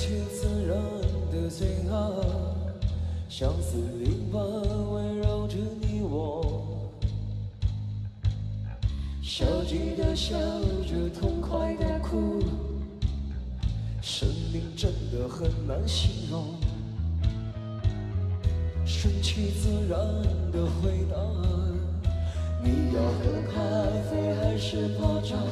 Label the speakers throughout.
Speaker 1: 气自然的最好，相思灵般围绕着你我，消极的笑着，痛快的哭，生命真的很难形容。顺其自然的回答，你要喝咖啡还是泡茶？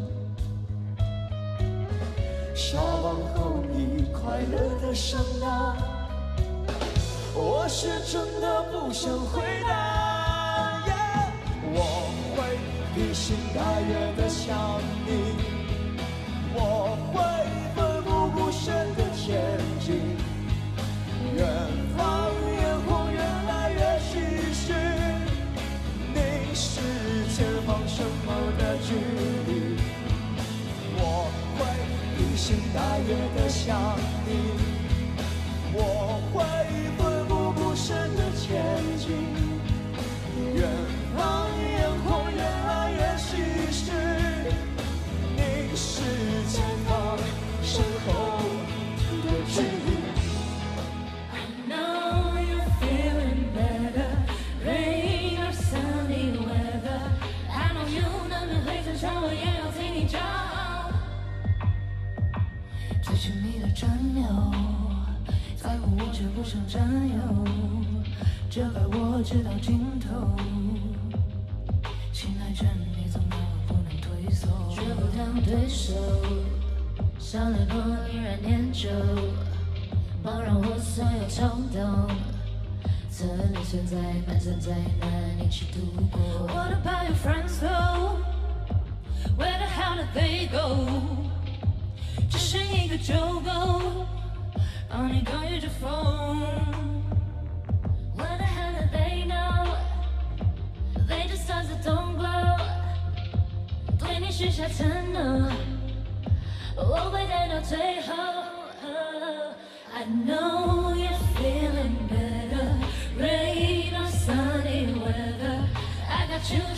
Speaker 1: 下班后你快乐的上哪？我是真的不想回答。我会披星戴月的想你，我会奋不顾身的前进。远方烟火越来越稀释，你是前方身后的距离。我会披星戴月的想你，我会奋不顾身的前进。远方烟火越来越稀释，你是前方身后的距离。
Speaker 2: 追寻你的占有，在乎我却不想占有，这爱我直到尽头。亲爱着你，怎么我不能退缩？绝不当对手，像联络依然念旧，包容我所有冲动，曾你存在满载灾难一起度过。What about your friends though? Where the hell did they go?只剩一个旧狗，帮你挡御着风。What the hell do they know? They just stars that don't glow。对你许下承诺，我会待到最后。I know you're feeling better, rain or sunny weather. I got you